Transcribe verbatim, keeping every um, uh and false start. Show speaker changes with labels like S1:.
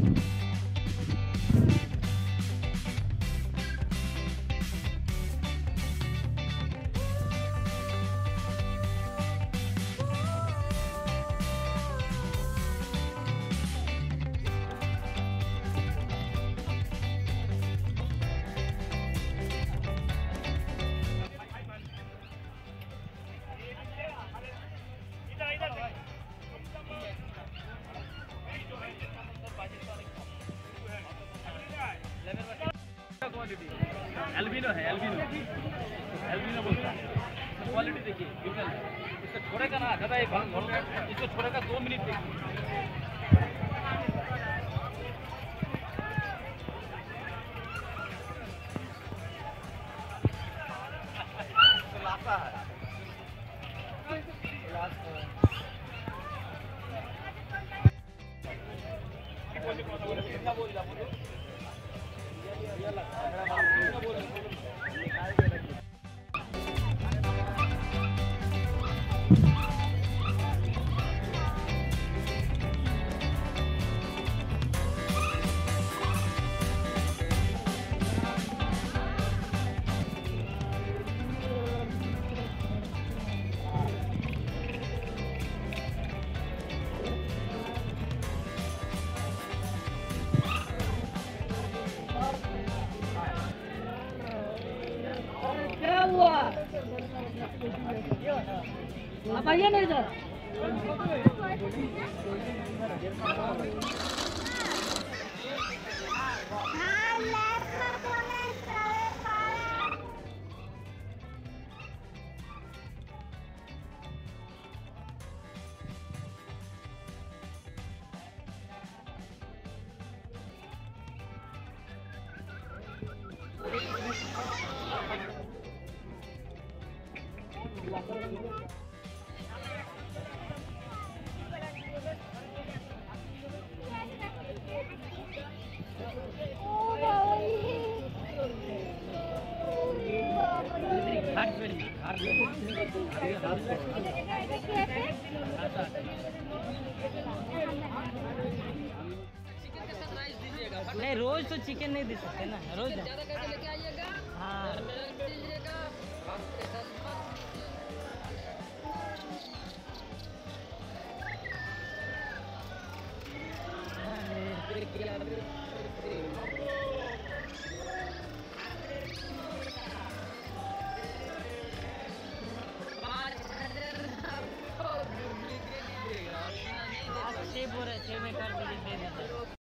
S1: Albino है, albino albino बोलता है। क्वालिटी देखिए, इसको छोड़ेगा ना दादा, एक इसको छोड़ेगा दो मिनट देखिए। लासा है, कितना बोल रहा बोलो।
S2: आप आइए ना इधर।
S3: नहीं रोज तो चिकन नहीं दे सकते ना, रोज
S2: ज्यादा करके लेके आइएगा।
S3: हाँ छः बोरे छः में कर दीजिए।